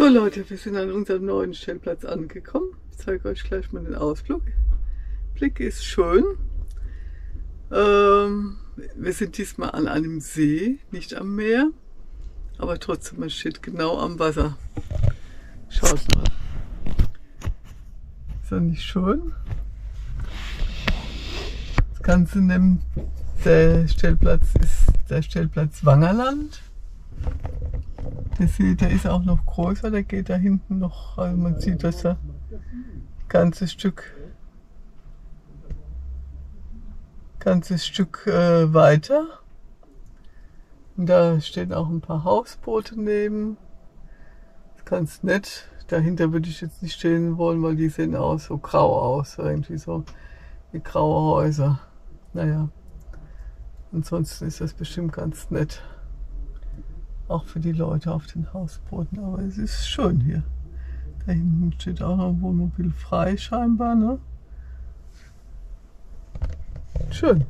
So Leute, wir sind an unserem neuen Stellplatz angekommen. Ich zeige euch gleich mal den Ausblick. Blick ist schön. Wir sind diesmal an einem See, nicht am Meer. Aber trotzdem, man steht genau am Wasser. Schaut mal. Ist das nicht schön? Das Ganze nimmt der Stellplatz ist der Stellplatz Wangerland. Der See, der ist auch noch größer, der geht da hinten noch, also man sieht das da ein ganzes Stück weiter. Und da stehen auch ein paar Hausboote neben. Das ist ganz nett. Dahinter würde ich jetzt nicht stehen wollen, weil die sehen aus so grau aus, irgendwie so wie graue Häuser. Naja, ansonsten ist das bestimmt ganz nett. Auch für die Leute auf den Hausbooten, aber es ist schön hier. Da hinten steht auch noch ein Wohnmobil frei scheinbar, ne? Schön.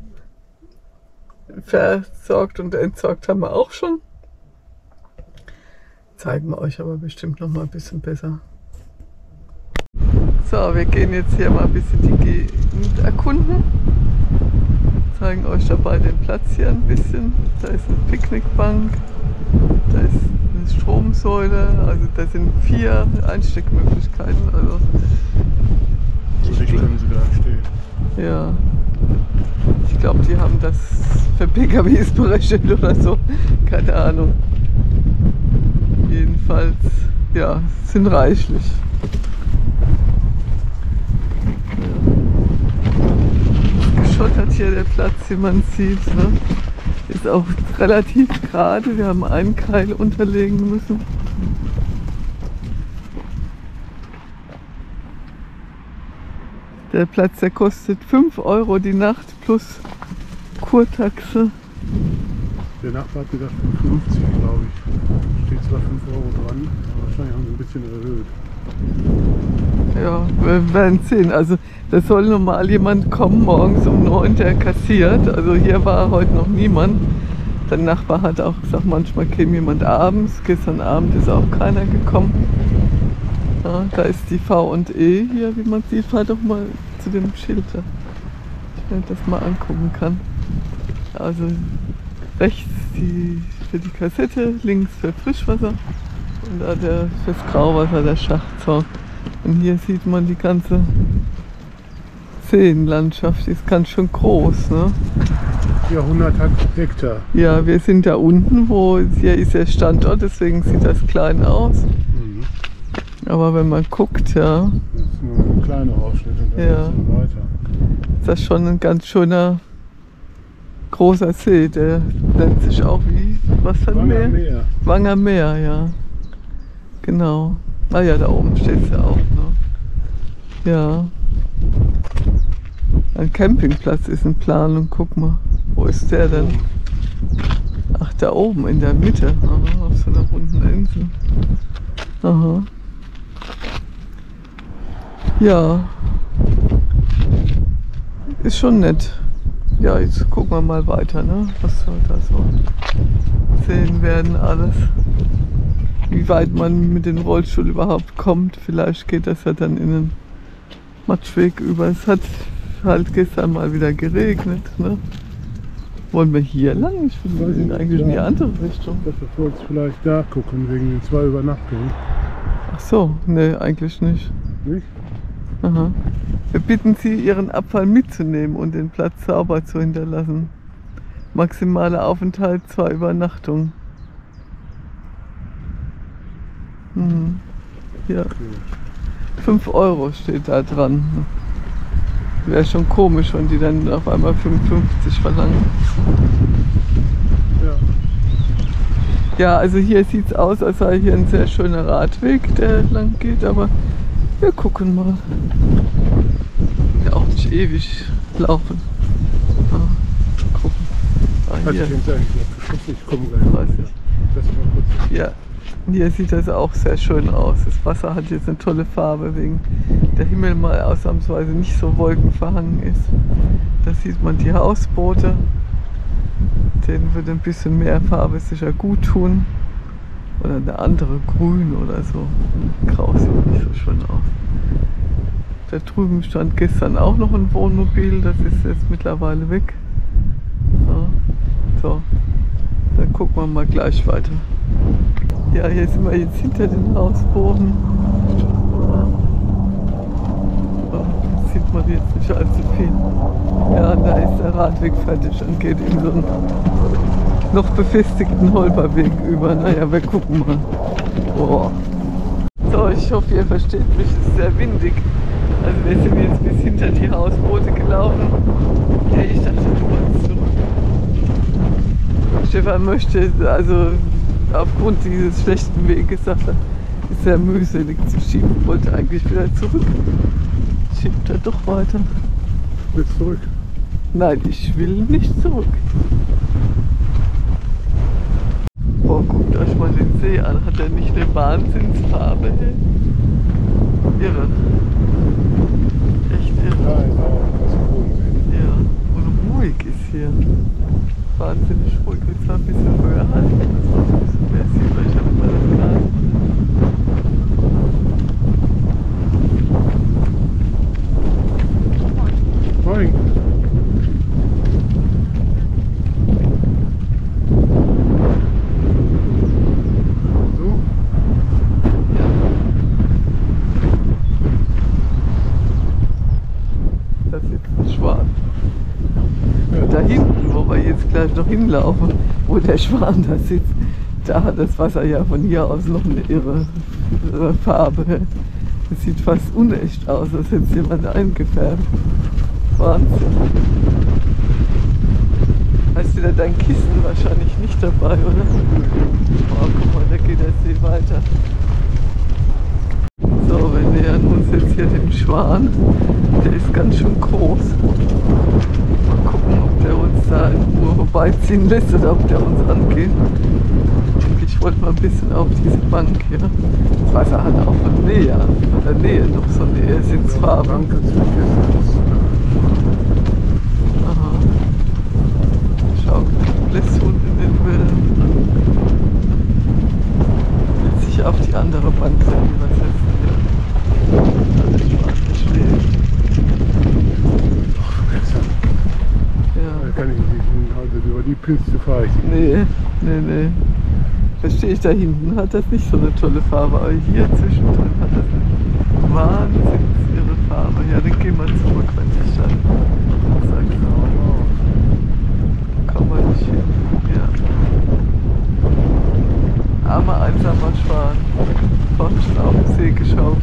Versorgt und entsorgt haben wir auch schon. Zeigen wir euch aber bestimmt noch mal ein bisschen besser. So, wir gehen jetzt hier mal ein bisschen die Gegend erkunden. Zeigen euch dabei den Platz hier ein bisschen. Da ist eine Picknickbank. Da ist eine Stromsäule, also da sind 4 Einsteckmöglichkeiten. Also so dicht können sie gar nicht stehen. Ja, ich glaube, die haben das für PKWs berechnet oder so, keine Ahnung. Jedenfalls, ja, sind reichlich. Ja. Geschottert hier der Platz, wie man sieht, ne? Ist auch relativ gerade, wir haben einen Keil unterlegen müssen. Der Platz, der kostet 5 € die Nacht plus Kurtaxe. Der Nachbar hat gesagt 55, glaube ich. Steht zwar 5 € dran, aber wahrscheinlich haben sie ein bisschen erhöht. Ja, wir werden sehen. Also da soll normal jemand kommen, morgens um 9 der kassiert. Also hier war heute noch niemand. Der Nachbar hat auch gesagt, manchmal käme jemand abends. Gestern Abend ist auch keiner gekommen. Ja, da ist die V&E hier, wie man sieht. Fahr doch mal zu dem Schild da. Ich mir das mal angucken kann. Also rechts für die Kassette, links für Frischwasser und da fürs Grauwasser der Schachtzaun. Und hier sieht man die ganze Seenlandschaft, die ist ganz schön groß, ne? Ja, 100 Hektar. Ja, wir sind da unten, hier ist der Standort, deswegen sieht das klein aus. Mhm. Aber wenn man guckt, ja. Das ist nur ein kleiner Ausschnitt und dann Ja. geht's weiter. Ist das schon ein ganz schöner großer See, der nennt sich auch wie, was für ein Meer? Wangermeer. Wangermeer, ja. Genau. Ah ja, da oben steht es ja auch noch. Ja. Ein Campingplatz ist in Planung, guck mal. Wo ist der denn? Ach, da oben in der Mitte. Aha, auf so einer runden Insel. Aha. Ja. Ist schon nett. Ja, jetzt gucken wir mal weiter, ne? Was wir da so sehen werden alles. Wie weit man mit dem Rollstuhl überhaupt kommt. Vielleicht geht das ja dann in den Matschweg über. Es hat halt gestern mal wieder geregnet, ne? Wollen wir hier lang? Ich finde, wir sind eigentlich in die andere Richtung. Das wolltest du vielleicht da gucken, wegen den 2 Übernachtungen. Ach so, ne, eigentlich nicht. Nicht? Aha. Wir bitten Sie, Ihren Abfall mitzunehmen und den Platz sauber zu hinterlassen. Maximaler Aufenthalt 2 Übernachtungen. Mhm. Ja. Okay. 5 € steht da dran. Wäre schon komisch, wenn die dann auf einmal 55 verlangen. Ja. Ja, also hier sieht es aus, als sei hier ein sehr schöner Radweg, der lang geht, aber wir gucken mal. Ja, auch nicht ewig laufen. Ja, gucken. Ah, Hat hier. sich jetzt eigentlich abgeschlossen? Ich komme gleich. Weiß ich. Lass mich mal kurz. Ja, hier sieht das auch sehr schön aus. Das Wasser hat jetzt eine tolle Farbe, wegen der Himmel mal ausnahmsweise nicht so wolkenverhangen ist. Da sieht man die Hausboote. Denen würde ein bisschen mehr Farbe sicher gut tun. Oder eine andere grün oder so. Grau sieht nicht so schön aus. Da drüben stand gestern auch noch ein Wohnmobil, das ist jetzt mittlerweile weg. Ja, so, dann gucken wir mal gleich weiter. Ja, hier sind wir jetzt hinter den Hausboden. Das sieht man jetzt nicht allzu viel. Ja, und da ist der Radweg fertig und geht in so einen noch befestigten Holperweg über. Naja, wir gucken mal. Boah. So, ich hoffe, ihr versteht mich, es ist sehr windig. Also wir sind jetzt bis hinter die Hausboote gelaufen. Ja, ich dachte, du wolltest zurück. Stefan möchte, also aufgrund dieses schlechten Weges, sagt er, ist sehr mühselig zu schieben, wollte eigentlich wieder zurück. Schiebt er doch weiter. Willst du zurück? Nein, ich will nicht zurück. Boah, guckt euch mal den See an. Hat er nicht eine Wahnsinnsfarbe? Irre. Echt irre. Ja, ist auch was Bodensee. Ja, und ruhig ist hier. Wahnsinnig ruhig. Jetzt mal ein bisschen höher halten. Das macht ein bisschen mehr sieht, weil ich habe immer das Glas. Moin. So? Das ist jetzt ein Schwan. Und da hinten, wo wir jetzt gleich noch hinlaufen, wo der Schwan da sitzt, da hat das Wasser ja von hier aus noch eine irre Farbe. Das sieht fast unecht aus, als hätte es jemand eingefärbt. Wahnsinn. Hast du da dein Kissen wahrscheinlich nicht dabei, oder? Oh, guck mal, da geht der See weiter. So, wir nähern uns jetzt hier dem Schwan. Der ist ganz schön groß. Mal gucken, ob der uns da in Ruhe vorbeiziehen lässt oder ob der uns angeht. Ich wollte mal ein bisschen auf diese Bank hier. Das Wasser hat auch von der Nähe noch so eine Sitzfarbe. Bank kannst du vergessen. Aha. Schau, Blässhund in den Wellen. Will sich auf die andere Bank setzen. Da der Schwan schläft. Da kann ich nicht, also über die Piste fahre ich nicht. Nee. Verstehe ich, da hinten hat das nicht so eine tolle Farbe, aber hier zwischendrin hat das eine wahnsinnig irre Farbe. Ja, dann gehen wir zurück, wenn ich dann sage. Kommen wir nicht hin. Ja. Armer, einsamer Schwan. Vorhin schon auf den See geschaukelt.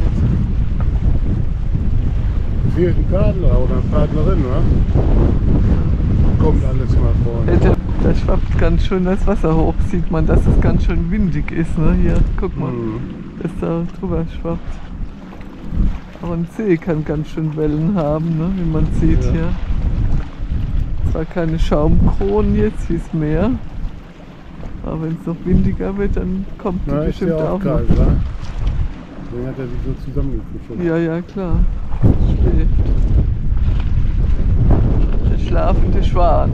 Hier ist ein Paddler oder eine Paddlerin, wa? Kommt alles mal vor. Da schwappt ganz schön das Wasser hoch, sieht man, dass es ganz schön windig ist. Ne? Hier, guck mal, dass da drüber schwappt. Auch ein See kann ganz schön Wellen haben, ne? Wie man sieht hier. Zwar keine Schaumkronen jetzt wie das Meer, aber wenn es noch windiger wird, dann kommt die bestimmt ist ja auch kalt, noch. wa? Deswegen hat er sich so zusammengekuschelt. Ja, klar. Schläft. Der schlafende Schwan.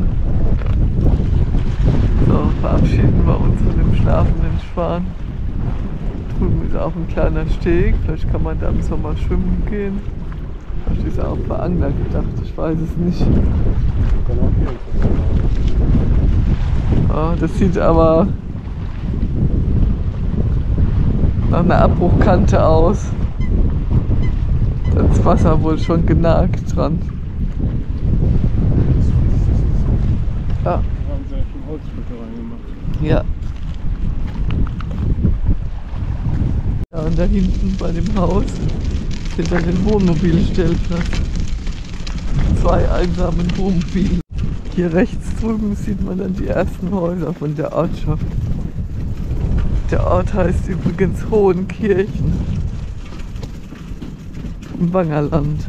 So, verabschieden wir uns von dem schlafenden Schwan. Drüben ist auch ein kleiner Steg, vielleicht kann man da im Sommer schwimmen gehen. Vielleicht ist auch für Angler gedacht, ich weiß es nicht. Kann auch hier Ja, das sieht aber nach einer Abbruchkante aus. Das Wasser wohl schon genagt dran. Ja. haben sie ja schon Holzstücke reingemacht. Ja. Ja, und da hinten bei dem Haus steht dann ein Wohnmobilstellplatz. 2 einsame Wohnmobile. Hier rechts drüben sieht man dann die ersten Häuser von der Ortschaft. Der Ort heißt übrigens Hohenkirchen im Wangerland.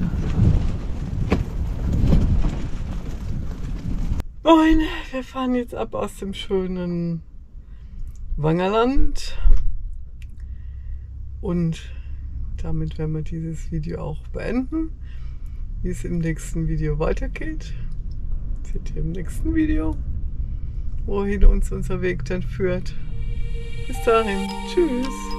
Moin, wir fahren jetzt ab aus dem schönen Wangerland und damit werden wir dieses Video auch beenden. Wie es im nächsten Video weitergeht, seht ihr im nächsten Video, wohin uns unser Weg dann führt. Bis dahin. Tschüss.